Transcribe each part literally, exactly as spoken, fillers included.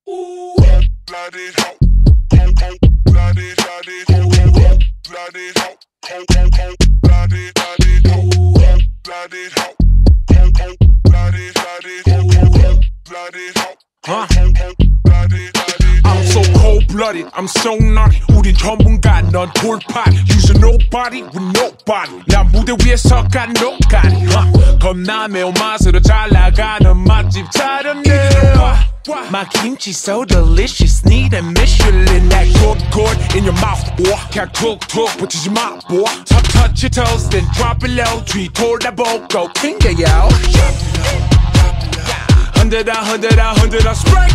bloody hell, bloody, bloody, bloody, bloody hell, bloody, bloody, bloody hell, bloody, bloody, bloody hell. Huh? I'm so cold-blooded, I'm so naughty. 우린 전문가, 넌 돌팔. Using nobody with nobody. 난 무대 위에서 got nobody. huh? 겁나 매운맛으로 잘 나가는 맛집 차렸네. My kimchi so delicious, need a Michelin. That good, good in your mouth, boy. 그냥 툭툭 붙이지 마, boy. Touch, touch your toes, then drop it low. 뒤돌아보고 튕겨요. 흔들어 흔들어 흔들어 스프레이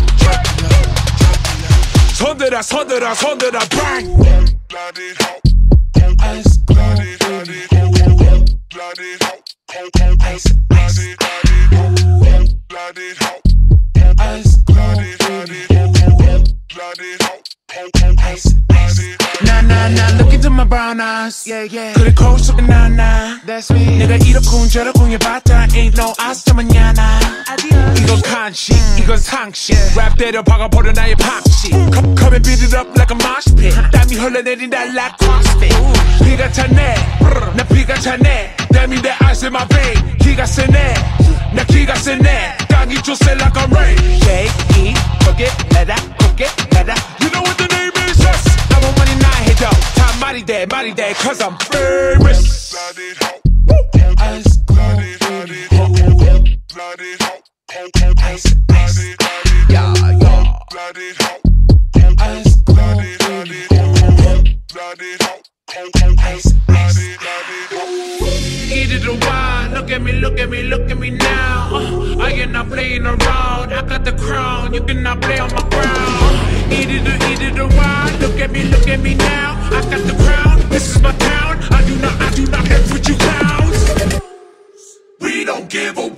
손들어 손들어 손들어 bang Bloody hell, Ice bloody, bloody, bloody hell, Ice Ice bloody hell, Ice bloody, bloody, bloody hell, Ice Ice Nah nah nah look into my brown eyes Yeah yeah 그래 거울 속에 nah nah That's me 내가 이렇군 저렇군 해봤자 ain't no 아스타 마냐나 이건 간식 이건 상식 랩 때려 박아버려 나의 방식 Come, come and beat it up like a mosh pit 땀이 흘러내린다 like crossfit 피가 차네 나 피가 차네 땀이 내 ice in my vein 기가 세네 나 기가 세네 땅이 좋세 like a rain Shake, eat, cook it, let out, cook it, let out You know what the name is, yes I'm on money night, hey yo 다 말이 돼, 말이 돼 Cause I'm famous bloody hell, Ice bloody, bloody, bloody hell, Ice, ice, yeah, yeah bloody hell, Ice, bloody, bloody, bloody hell, ice, ice Eat it a while, look at me, look at me, look at me now uh, I am not playing around, I got the crown You cannot play on my ground Eat it a, eat it a while, look at me, look at me now I got the crown, this is my town I do not, I do not F with you clowns We don't give a